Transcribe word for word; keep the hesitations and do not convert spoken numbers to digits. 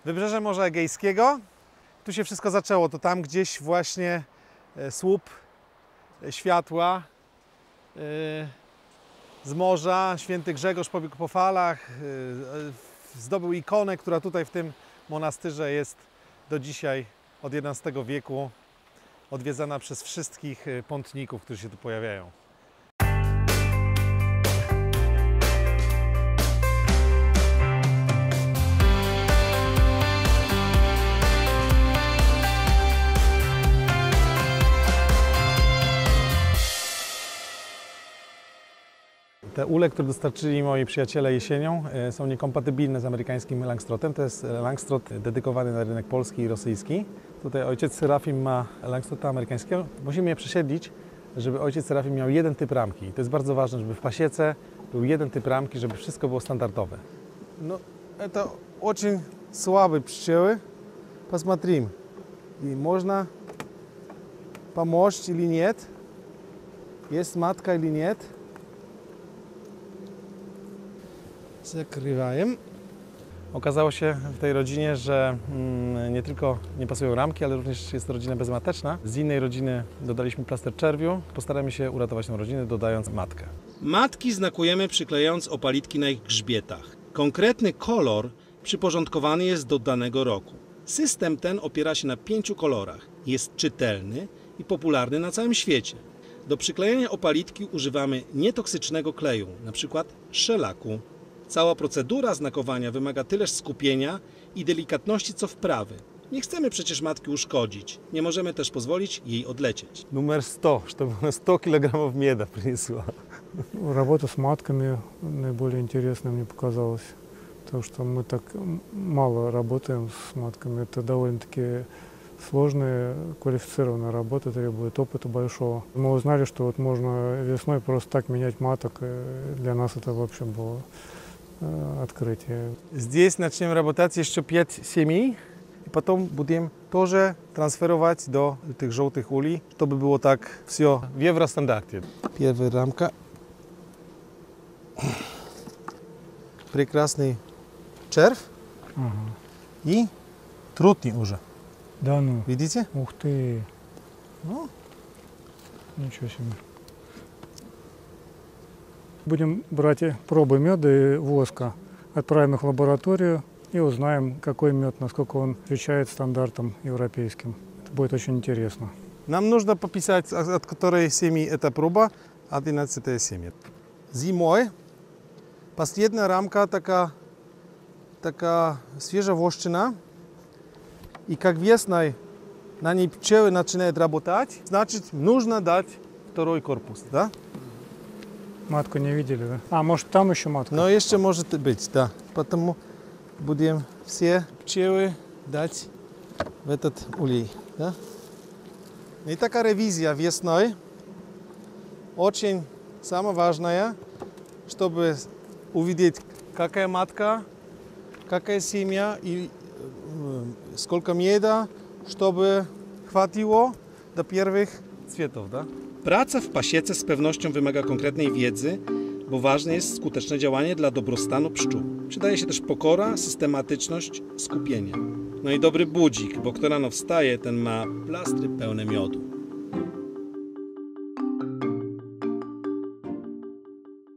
Wybrzeże Morza Egejskiego. Tu się wszystko zaczęło. To tam gdzieś właśnie słup światła z morza. Święty Grzegorz pobiegł po falach. Zdobył ikonę, która tutaj w tym monastyrze jest do dzisiaj od jedenastego wieku odwiedzana przez wszystkich pątników, którzy się tu pojawiają. Te ule, które dostarczyli moi przyjaciele jesienią, są niekompatybilne z amerykańskim Langstrotem. To jest Langstroth dedykowany na rynek polski i rosyjski. Tutaj ojciec Serafim ma Langstrota amerykańskiego. Musimy je przesiedlić, żeby ojciec Serafim miał jeden typ ramki. To jest bardzo ważne, żeby w pasiece był jeden typ ramki, żeby wszystko było standardowe. No, to очень слабые пчелы. Посмотрим, и можно помочь или нет, есть матка или нет. Zakrywają. Okazało się w tej rodzinie, że mm, nie tylko nie pasują ramki, ale również jest to rodzina bezmateczna. Z innej rodziny dodaliśmy plaster czerwiu. Postaramy się uratować tę rodzinę, dodając matkę. Matki znakujemy przyklejając opalitki na ich grzbietach. Konkretny kolor przyporządkowany jest do danego roku. System ten opiera się na pięciu kolorach. Jest czytelny i popularny na całym świecie. Do przyklejenia opalitki używamy nietoksycznego kleju, np. szelaku. Cała procedura znakowania wymaga tyleż skupienia i delikatności co wprawy. Nie chcemy przecież matki uszkodzić. Nie możemy też pozwolić jej odlecieć. Numer sto, żeby ona sto kilogramów mieda przyniosła. Работа с матками наиболее интересной мне показалась. Потому что мы так мало работаем с матками. Это довольно-таки сложная, квалифицированная работа, требует опыта большого. Мы узнали, что вот можно весной просто так менять маток. Для нас это вообще было открытие. Здесь начнем работать еще пять семей, и потом будем тоже трансферовать до tych żółtych uli, чтобы было так все в евростандарте. Первая рамка. Прекрасный червь. Ага. И трутни уже. Да ну. Видите? Ух ты. Ну. Ничего себе. Будем брать пробы меда и воска, отправим их в лабораторию и узнаем, какой мед, насколько он отвечает стандартам европейским. Это будет очень интересно. Нам нужно пописать, от которой семьи эта проба, одиннадцатая семья. Зимой последняя рамка такая, такая свежевощена. И как весной на ней пчелы начинают работать, значит, нужно дать второй корпус, да? Матку не видели, да? А, может, там еще матка? Но еще может быть, да. Поэтому будем все пчелы дать в этот улей, да? И такая ревизия весной. Очень самое важное, чтобы увидеть, какая матка, какая семья и сколько меда, żeby chwatiło do pierwszych cwietów, da? Praca w pasiece z pewnością wymaga konkretnej wiedzy, bo ważne jest skuteczne działanie dla dobrostanu pszczół. Przydaje się też pokora, systematyczność, skupienie. No i dobry budzik, bo kto rano wstaje, ten ma plastry pełne miodu.